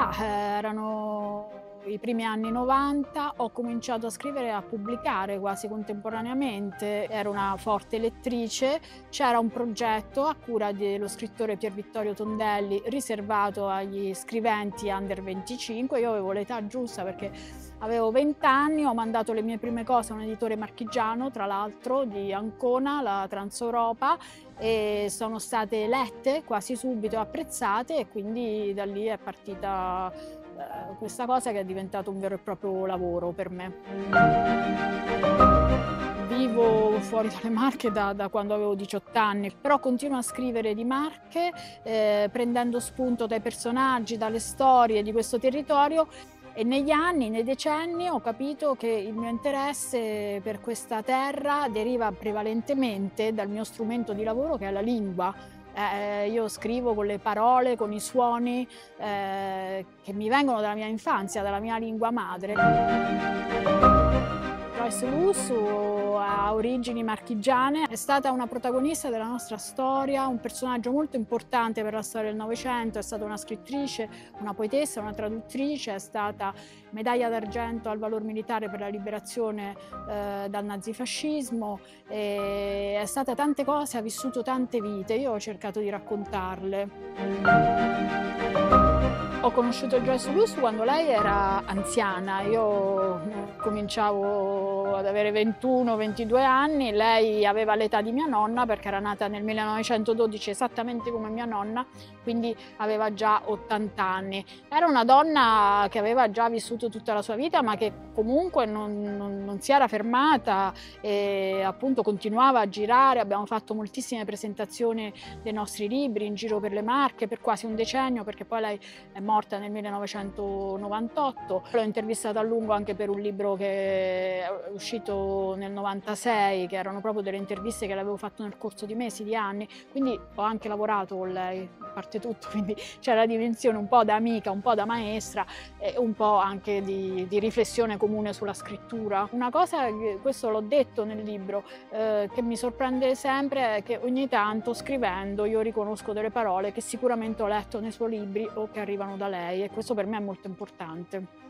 realtà erano i primi anni '90, ho cominciato a scrivere e a pubblicare quasi contemporaneamente, ero una forte lettrice, c'era un progetto a cura dello scrittore Pier Vittorio Tondelli riservato agli scriventi under 25, io avevo l'età giusta perché avevo 20 anni, ho mandato le mie prime cose a un editore marchigiano, tra l'altro di Ancona, la Transeuropa, e sono state lette quasi subito, apprezzate, e quindi da lì è partita questa cosa che è diventato un vero e proprio lavoro per me. Vivo fuori dalle Marche da quando avevo 18 anni, però continuo a scrivere di Marche, prendendo spunto dai personaggi, dalle storie di questo territorio, e negli anni, nei decenni, ho capito che il mio interesse per questa terra deriva prevalentemente dal mio strumento di lavoro, che è la lingua. Io scrivo con le parole, con i suoni che mi vengono dalla mia infanzia, dalla mia lingua madre. Joyce Lussu ha origini marchigiane, è stata una protagonista della nostra storia, un personaggio molto importante per la storia del Novecento, è stata una scrittrice, una poetessa, una traduttrice, è stata medaglia d'argento al valor militare per la liberazione dal nazifascismo, è stata tante cose, ha vissuto tante vite, io ho cercato di raccontarle. Ho conosciuto Joyce Lussu quando lei era anziana, io cominciavo ad avere 21-22 anni, lei aveva l'età di mia nonna perché era nata nel 1912 esattamente come mia nonna, quindi aveva già 80 anni. Era una donna che aveva già vissuto tutta la sua vita ma che comunque non si era fermata e appunto continuava a girare, abbiamo fatto moltissime presentazioni dei nostri libri in giro per le Marche per quasi un decennio perché poi lei è morta nel 1998. L'ho intervistata a lungo anche per un libro che è uscito nel 96, che erano proprio delle interviste che le avevo fatto nel corso di mesi, di anni, quindi ho anche lavorato con lei, a parte tutto, quindi c'è la dimensione un po' da amica, un po' da maestra e un po' anche di riflessione comune sulla scrittura. Una cosa, questo l'ho detto nel libro, che mi sorprende sempre è che ogni tanto scrivendo io riconosco delle parole che sicuramente ho letto nei suoi libri o che arrivano da lei, e questo per me è molto importante.